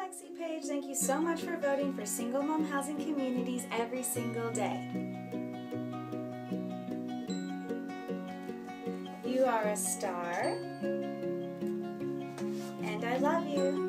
Lexi Page, thank you so much for voting for Single Mom Housing Communities every single day. You are a star, and I love you.